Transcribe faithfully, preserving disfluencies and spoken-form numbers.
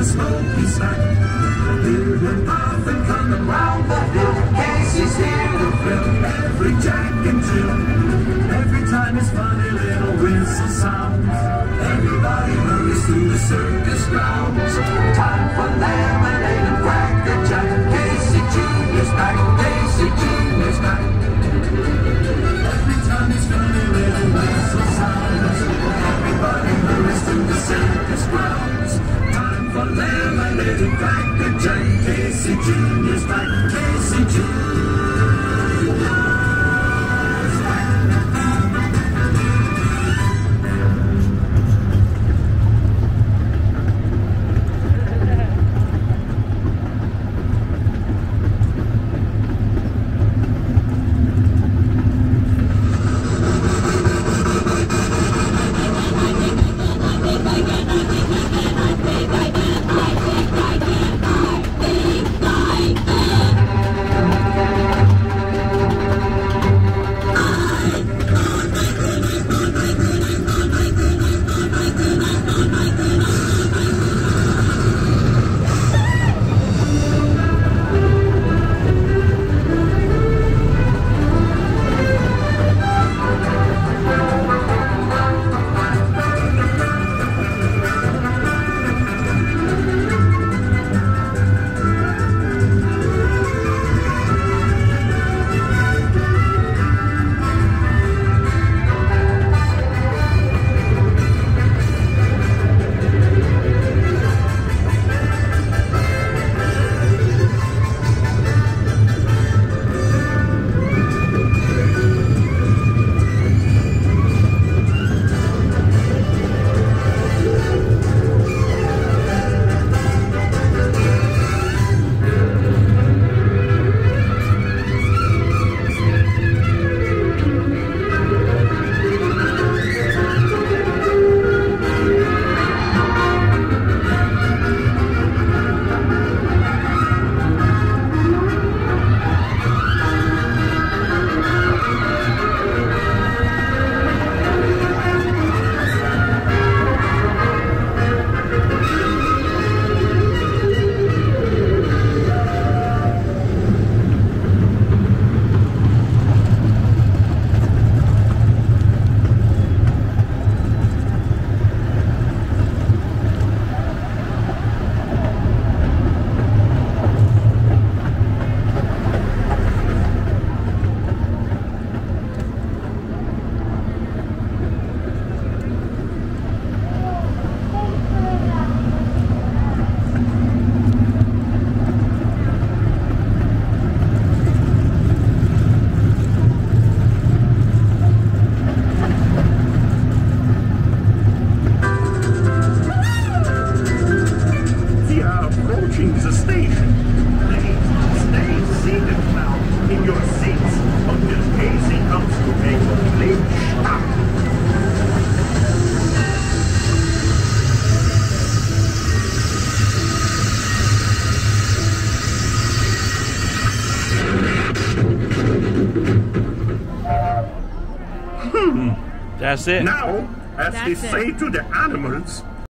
a smoky stack. Hear him puffin' coming round the hill. Casey's here to fill every jack and jill. Every time his funny little whistle sounds, everybody hurries through the circus grounds. Time for lemonade and cracker jack. Casey Junior's back, Casey Junior's back. Every time his funny little whistle sounds, everybody hurries through the circus grounds. Time for lemonade and cracker jack. Casey Junior's back, Casey Junior's back. That's it. Now, as That's they it. say to the animals,